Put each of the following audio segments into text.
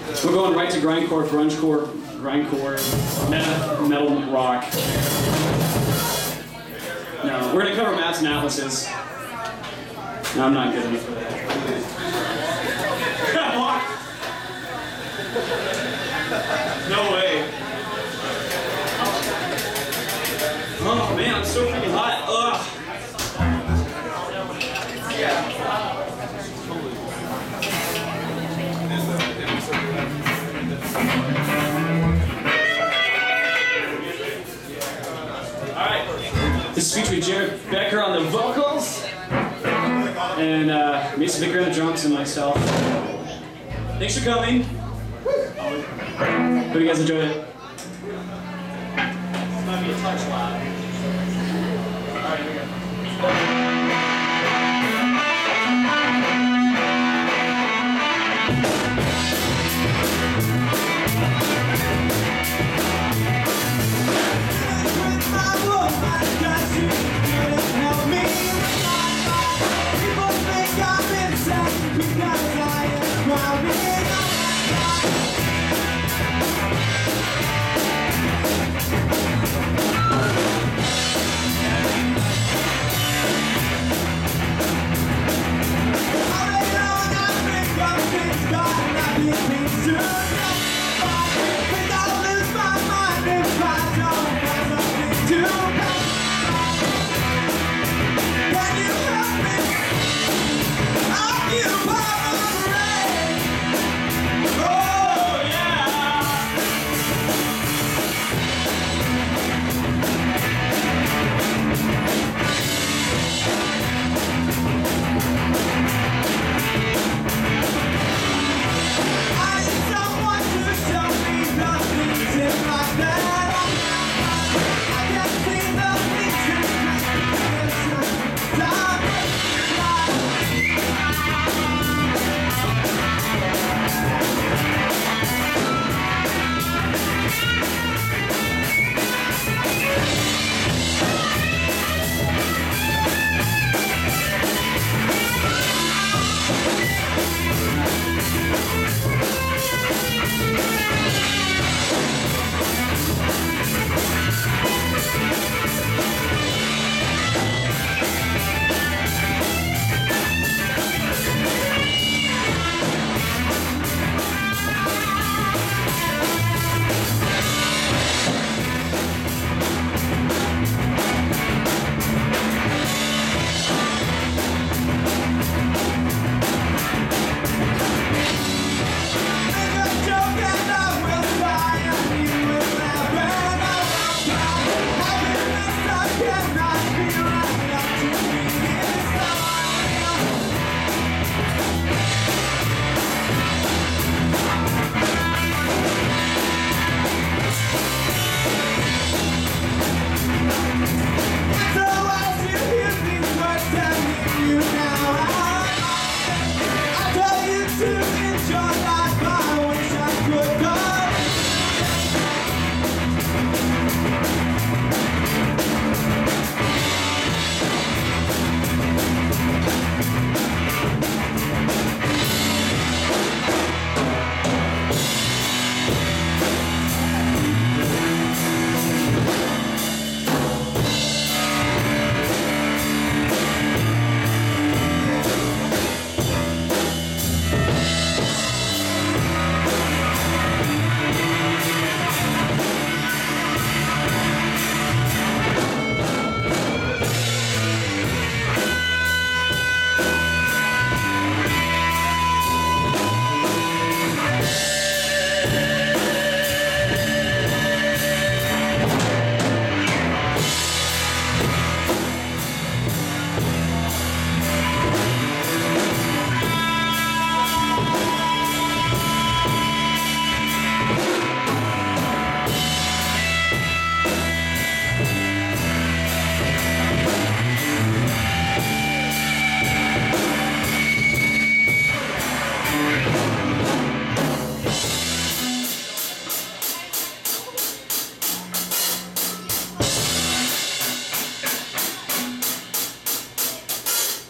We're going right to grindcore, grungecore, grindcore, metal rock. No, we're gonna cover Maps and Atlases. No, I'm not good enough for that. No way. Oh man, I'm so freaking hot. Ugh. Alright. This is featuring Jared Becker on the vocals. And Mason Vicker on the drums and myself. Thanks for coming. Hope you guys enjoyed it. This might be a touch loud. Alright, here we go.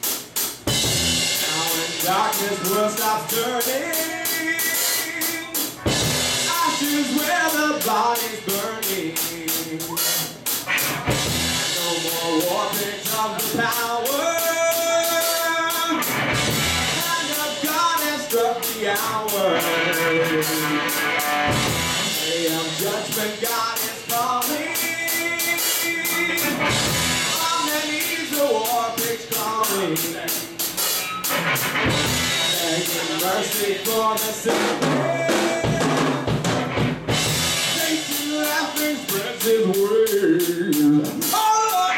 Darkness will stop turning. Day of judgment, God is coming. On the knees, the war pigs coming. Begging mercy for the sick. Satan laughing spreads his wings. Oh, Lord!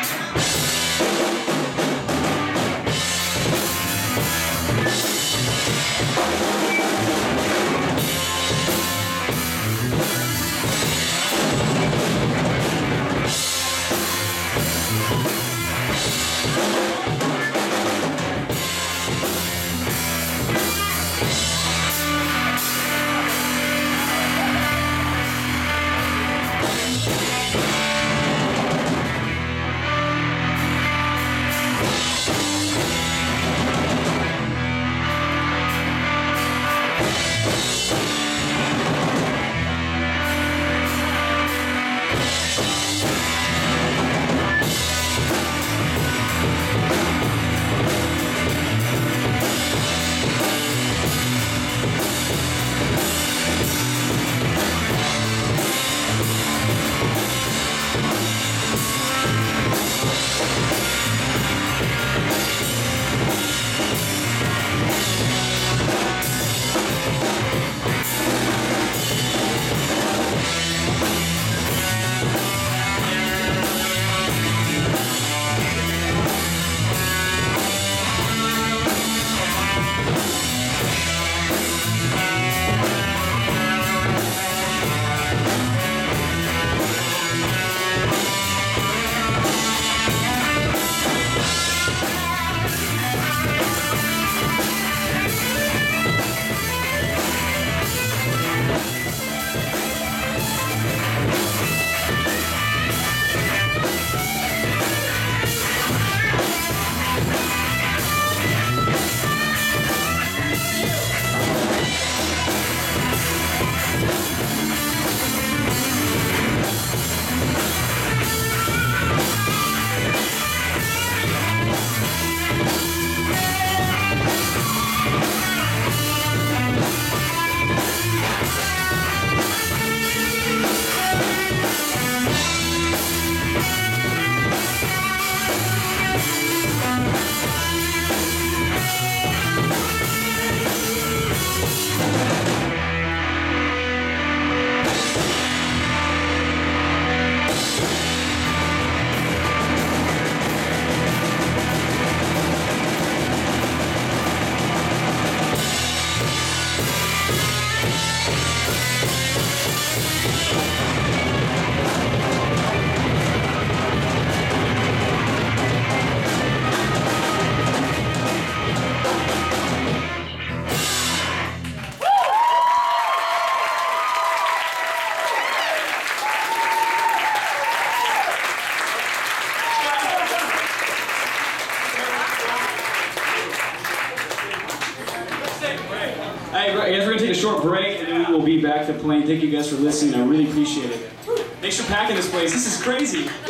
Hey, guys, we're going to take a short break, and then we'll be back to playing. Thank you guys for listening. I really appreciate it. Thanks for packing this place. This is crazy.